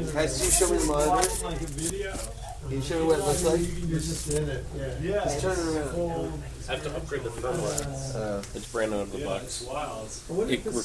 Guys, can you show me the monitor? Can you show me what it looks like? Just in it, yeah. Just turn it around. I have to upgrade the firmware. It's brand new out of the box. What if It